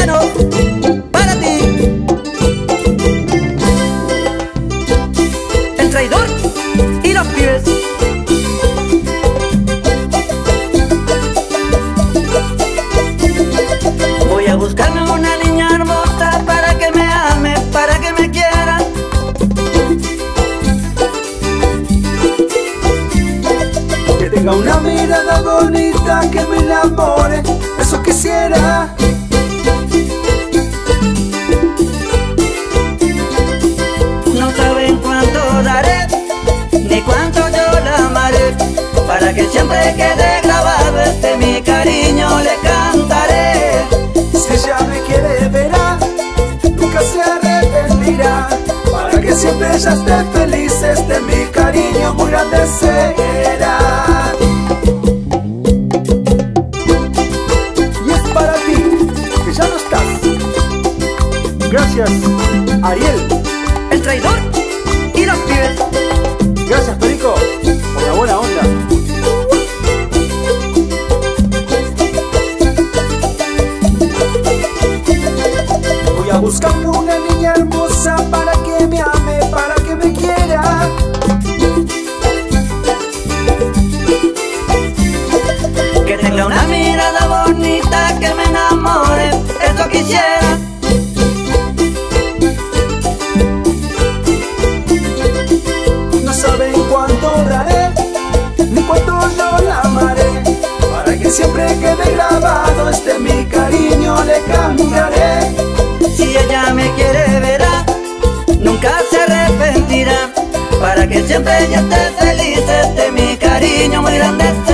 piano para ti. El traidor y los pibes. Voy a buscarme una niña hermosa para que me ame, para que me quiera. Que tenga una mirada bonita, que me enamore, eso quisiera. No saben cuánto daré, ni cuánto yo la amaré, para que siempre quede grabado mi cariño le cantaré. Si ella me quiere verá, nunca se arrepentirá, para que siempre ella esté feliz, mi cariño muy grande será. Y es para ti, que ya no estás. Gracias, Ariel. El traidor y los pibes. Gracias, Perico, por la buena onda. Voy a buscarme una niña hermosa para que me ame, para que me quiera. Que tenga una mirada bonita, que me enamore, eso quisiera. No saben cuánto daré, ni cuánto yo la amaré, para que siempre quede grabado mi cariño le cambiaré. Si ella me quiere verá, nunca se arrepentirá, para que siempre ella esté feliz, mi cariño muy grande será.